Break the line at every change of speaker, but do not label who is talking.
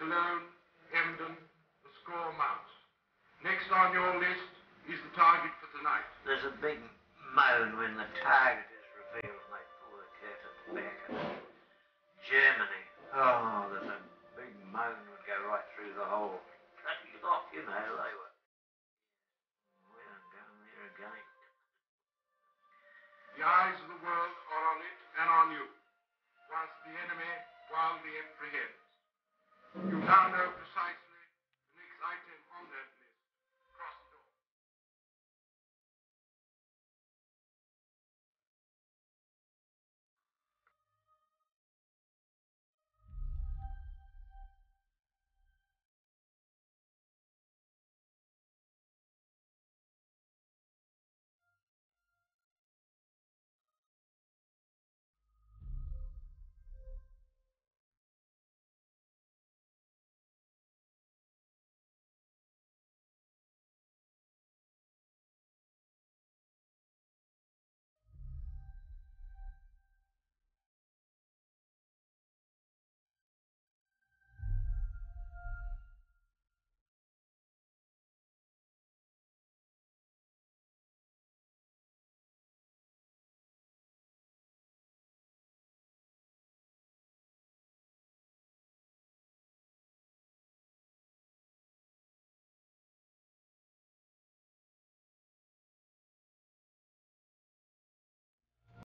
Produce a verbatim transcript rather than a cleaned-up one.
Boulogne, Emden, the score mounts. Next on your list is the target for tonight.
There's a big moan when the target is revealed and they pull the curtain back. Germany. Oh, there's a big moan would go right through the whole bloody lot, you know, they were. We don't go there again.
The eyes of the world are on it and on you, whilst the enemy wildly apprehends. You now know